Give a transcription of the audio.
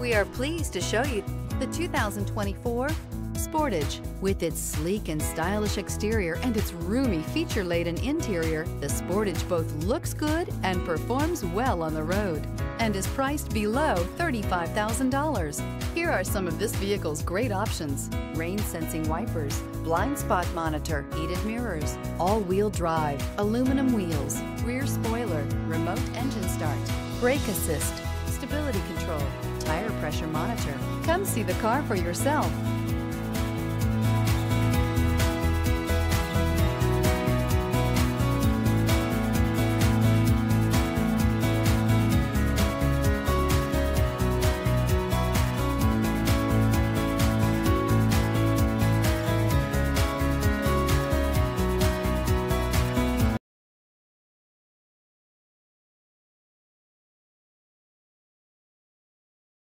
We are pleased to show you the 2024 Sportage. With its sleek and stylish exterior and its roomy feature-laden interior, the Sportage both looks good and performs well on the road and is priced below $35,000. Here are some of this vehicle's great options: rain-sensing wipers, blind spot monitor, heated mirrors, all-wheel drive, aluminum wheels, rear spoiler, remote engine start, brake assist, stability control, tire pressure monitor. Come see the car for yourself.